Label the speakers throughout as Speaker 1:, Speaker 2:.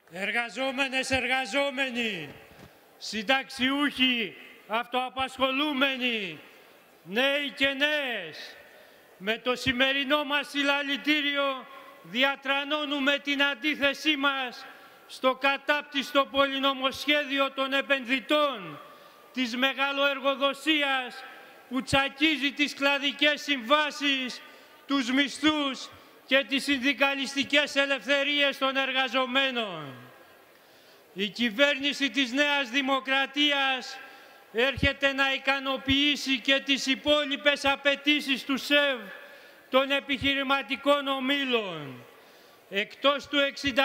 Speaker 1: Εργαζόμενες, εργαζόμενοι, συνταξιούχοι, αυτοαπασχολούμενοι, νέοι και νέες, με το σημερινό μας συλλαλητήριο διατρανώνουμε την αντίθεσή μας στο κατάπτυστο πολυνομοσχέδιο των επενδυτών, της μεγαλοεργοδοσίας που τσακίζει τις κλαδικές συμβάσεις, τους μισθούς και τις συνδικαλιστικές ελευθερίες των εργαζομένων. Η κυβέρνηση της Νέας Δημοκρατίας έρχεται να ικανοποιήσει και τις υπόλοιπες απαιτήσεις του ΣΕΒ των επιχειρηματικών ομίλων. Εκτός του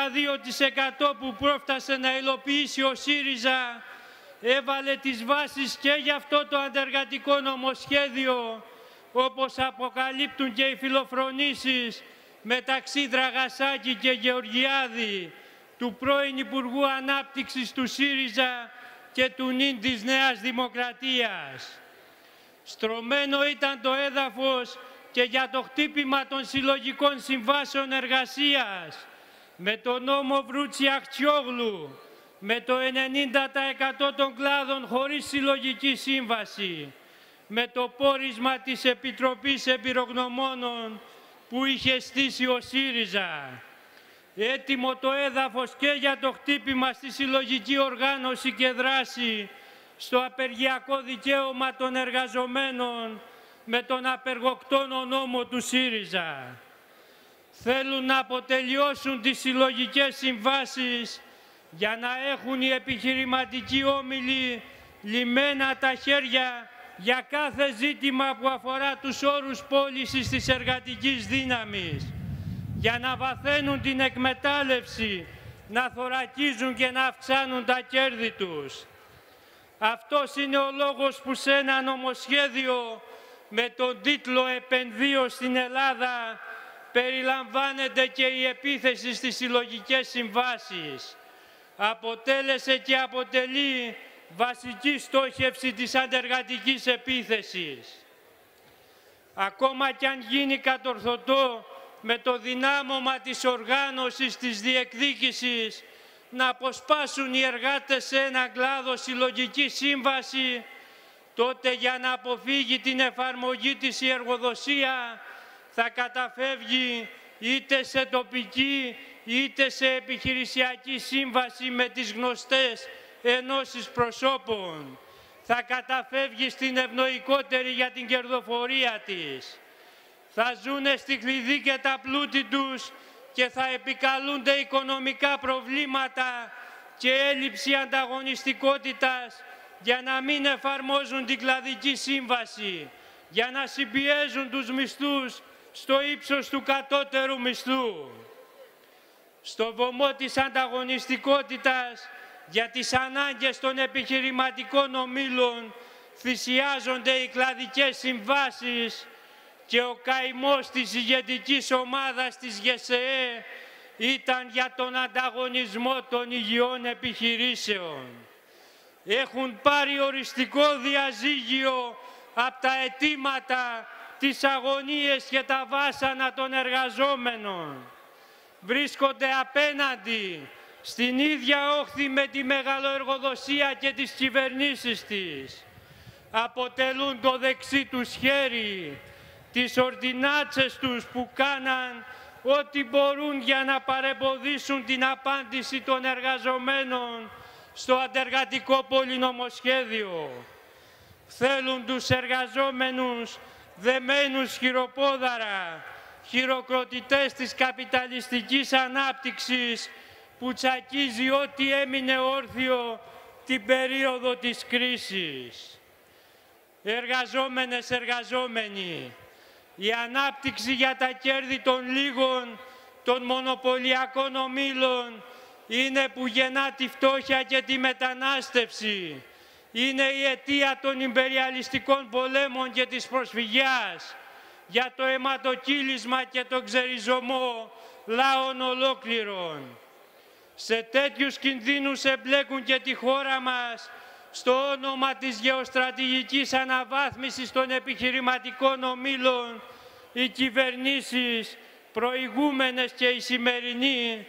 Speaker 1: 62% που πρόφτασε να υλοποιήσει ο ΣΥΡΙΖΑ, έβαλε τις βάσεις και για αυτό το αντεργατικό νομοσχέδιο, όπως αποκαλύπτουν και οι φιλοφρονήσεις μεταξύ Δραγασάκη και Γεωργιάδη, του πρώην Υπουργού Ανάπτυξης του ΣΥΡΙΖΑ και του νυν της Νέας Δημοκρατίας. Στρωμένο ήταν το έδαφος και για το χτύπημα των συλλογικών συμβάσεων εργασίας, με το νόμο Βρούτσι-Αχτσιόγλου, με το 90% των κλάδων χωρίς συλλογική σύμβαση, με το πόρισμα της Επιτροπής Εμπειρογνωμόνων που είχε στήσει ο ΣΥΡΙΖΑ. Έτοιμο το έδαφος και για το χτύπημα στη συλλογική οργάνωση και δράση, στο απεργιακό δικαίωμα των εργαζομένων, με τον απεργοκτόνο νόμο του ΣΥΡΙΖΑ. Θέλουν να αποτελειώσουν τις συλλογικές συμβάσεις για να έχουν οι επιχειρηματικοί όμιλοι λυμμένα τα χέρια για κάθε ζήτημα που αφορά τους όρους πώλησης της εργατικής δύναμης, για να βαθαίνουν την εκμετάλλευση, να θωρακίζουν και να αυξάνουν τα κέρδη τους. Αυτός είναι ο λόγος που σε ένα νομοσχέδιο με τον τίτλο «Επενδύω στην Ελλάδα» περιλαμβάνεται και η επίθεση στις συλλογικές συμβάσεις. Αποτέλεσε και αποτελεί βασική στόχευση της αντεργατικής επίθεσης. Ακόμα κι αν γίνει κατορθωτό με το δυνάμωμα της οργάνωσης της διεκδίκησης να αποσπάσουν οι εργάτες σε έναν κλάδο συλλογική σύμβαση, τότε για να αποφύγει την εφαρμογή της η εργοδοσία θα καταφεύγει είτε σε τοπική είτε σε επιχειρησιακή σύμβαση με τις γνωστές ενώσεις προσώπων. Θα καταφεύγει στην ευνοϊκότερη για την κερδοφορία της. Θα ζουνε στη κλειδί και τα πλούτη τους και θα επικαλούνται οικονομικά προβλήματα και έλλειψη ανταγωνιστικότητας για να μην εφαρμόζουν την κλαδική σύμβαση, για να συμπιέζουν τους μισθούς στο ύψος του κατώτερου μισθού. Στο βωμό της ανταγωνιστικότητας, για τις ανάγκες των επιχειρηματικών ομίλων, θυσιάζονται οι κλαδικές συμβάσεις και ο καημός της ηγετικής ομάδας της ΓΕΣΕΕ ήταν για τον ανταγωνισμό των υγιών επιχειρήσεων. Έχουν πάρει οριστικό διαζύγιο από τα αιτήματα, τις αγωνίες και τα βάσανα των εργαζόμενων. Βρίσκονται απέναντι στην ίδια όχθη με τη μεγαλοεργοδοσία και τις κυβερνήσεις της. Αποτελούν το δεξί τους χέρι, τις ορδινάτσες τους που κάναν ό,τι μπορούν για να παρεμποδίσουν την απάντηση των εργαζομένων στο αντεργατικό πολυνομοσχέδιο. Θέλουν τους εργαζόμενους δεμένους χειροπόδαρα, χειροκροτητές της καπιταλιστικής ανάπτυξης που τσακίζει ό,τι έμεινε όρθιο την περίοδο της κρίσης. Εργαζόμενες, εργαζόμενοι, η ανάπτυξη για τα κέρδη των λίγων, των μονοπωλιακών ομίλων, είναι που γεννά τη φτώχεια και τη μετανάστευση. Είναι η αιτία των ιμπεριαλιστικών πολέμων και της προσφυγιάς, για το αιματοκύλισμα και τον ξεριζωμό λαών ολόκληρων. Σε τέτοιους κινδύνους εμπλέκουν και τη χώρα μας στο όνομα της γεωστρατηγικής αναβάθμισης των επιχειρηματικών ομίλων οι κυβερνήσεις, προηγούμενες και η σημερινή,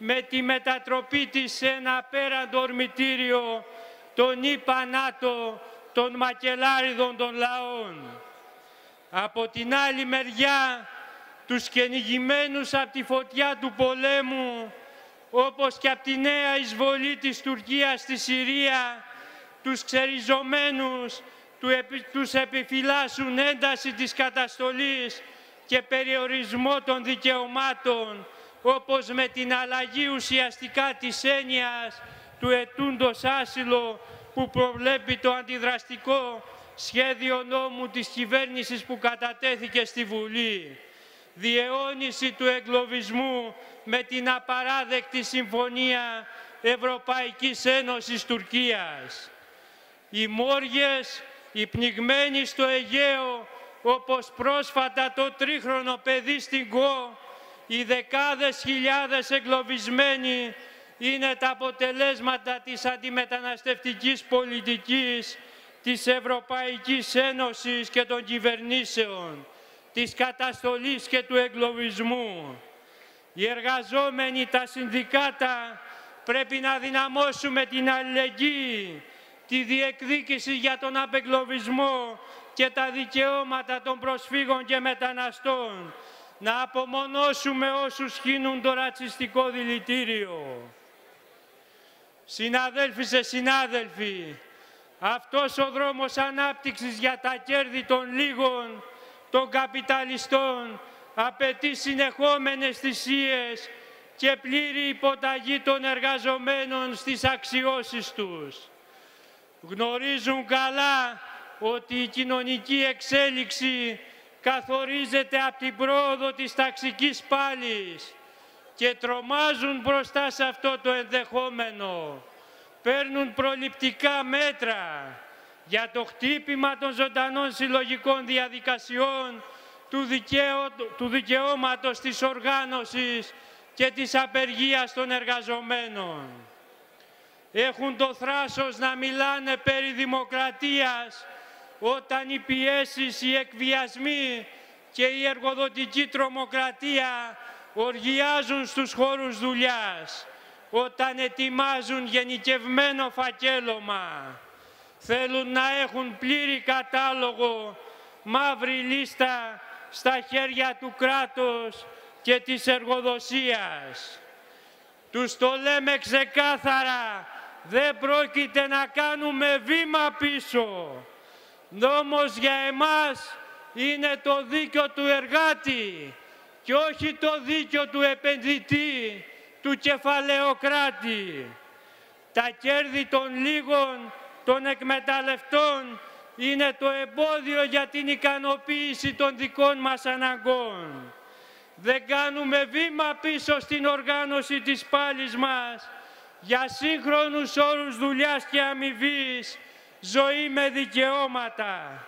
Speaker 1: με τη μετατροπή της σε ένα απέραντο ορμητήριο των ΙΠΑ-ΝΑΤΟ, των μακελάριδων των λαών. Από την άλλη μεριά, τους κυνηγημένους από τη φωτιά του πολέμου, όπως και από τη νέα εισβολή της Τουρκίας στη Συρία, τους ξεριζωμένους, τους επιφυλάσσουν ένταση της καταστολής και περιορισμό των δικαιωμάτων, όπως με την αλλαγή ουσιαστικά της έννοιας του αιτούντος άσυλο που προβλέπει το αντιδραστικό σχέδιο νόμου της κυβέρνησης που κατατέθηκε στη Βουλή. Διαιώνιση του εγκλωβισμού με την απαράδεκτη Συμφωνία Ευρωπαϊκής Ένωσης Τουρκίας. Οι μόργες, οι πνιγμένοι στο Αιγαίο, όπως πρόσφατα το τρίχρονο παιδί στην Κο, οι δεκάδες χιλιάδες εγκλωβισμένοι είναι τα αποτελέσματα της αντιμεταναστευτικής πολιτικής της Ευρωπαϊκής Ένωσης και των κυβερνήσεων, της καταστολής και του εγκλωβισμού. Οι εργαζόμενοι, τα συνδικάτα, πρέπει να δυναμώσουμε την αλληλεγγύη, τη διεκδίκηση για τον απεγκλωβισμό και τα δικαιώματα των προσφύγων και μεταναστών, να απομονώσουμε όσους χύνουν το ρατσιστικό δηλητήριο. Συναδέλφοι συνάδελφοι, αυτός ο δρόμος ανάπτυξης για τα κέρδη των λίγων, των καπιταλιστών, απαιτεί συνεχόμενες θυσίες και πλήρη υποταγή των εργαζομένων στις αξιώσεις τους. Γνωρίζουν καλά ότι η κοινωνική εξέλιξη καθορίζεται από την πρόοδο της ταξικής πάλης και τρομάζουν μπροστά σε αυτό το ενδεχόμενο. Παίρνουν προληπτικά μέτρα για το χτύπημα των ζωντανών συλλογικών διαδικασιών, του δικαιώματος της οργάνωσης και της απεργίας των εργαζομένων. Έχουν το θράσος να μιλάνε περί δημοκρατίας όταν οι πιέσεις, οι εκβιασμοί και η εργοδοτική τρομοκρατία οργιάζουν στους χώρους δουλειάς, όταν ετοιμάζουν γενικευμένο φακέλωμα. Θέλουν να έχουν πλήρη κατάλογο, μαύρη λίστα στα χέρια του κράτους και της εργοδοσίας. Τους το λέμε ξεκάθαρα, δεν πρόκειται να κάνουμε βήμα πίσω. Νόμος για εμάς είναι το δίκαιο του εργάτη και όχι το δίκαιο του επενδυτή, του κεφαλαιοκράτη. Τα κέρδη των λίγων, των εκμεταλλευτών, είναι το εμπόδιο για την ικανοποίηση των δικών μας αναγκών. Δεν κάνουμε βήμα πίσω στην οργάνωση της πάλης μας για σύγχρονους όρους δουλειάς και αμοιβής, ζωή με δικαιώματα.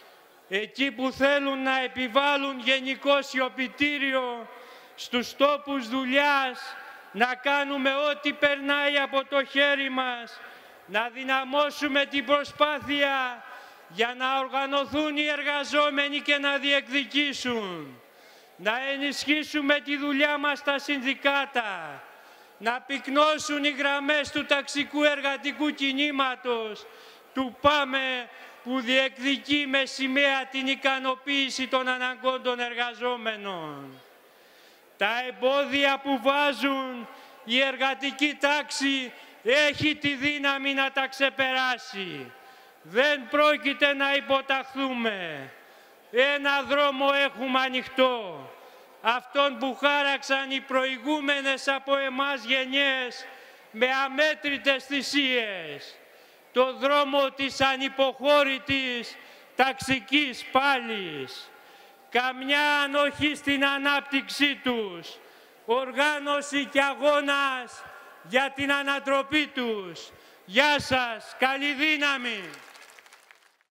Speaker 1: Εκεί που θέλουν να επιβάλλουν γενικό σιωπητήριο στους τόπους δουλειάς, να κάνουμε ό,τι περνάει από το χέρι μας, να δυναμώσουμε την προσπάθεια για να οργανωθούν οι εργαζόμενοι και να διεκδικήσουν. Να ενισχύσουμε τη δουλειά μας στα συνδικάτα, να πυκνώσουν οι γραμμές του ταξικού εργατικού κινήματος, του ΠΑΜΕ, που διεκδικεί με σημαία την ικανοποίηση των αναγκών των εργαζόμενων. Τα εμπόδια που βάζουν η εργατική τάξη έχει τη δύναμη να τα ξεπεράσει. Δεν πρόκειται να υποταχθούμε. Ένα δρόμο έχουμε ανοιχτό. Αυτόν που χάραξαν οι προηγούμενες από εμάς γενιές με αμέτρητες θυσίες. Το δρόμο της ανυποχώρητης ταξικής πάλης. Καμιά ανοχή στην ανάπτυξή τους. Οργάνωση και αγώνας για την ανατροπή τους. Γεια σας, καλή δύναμη!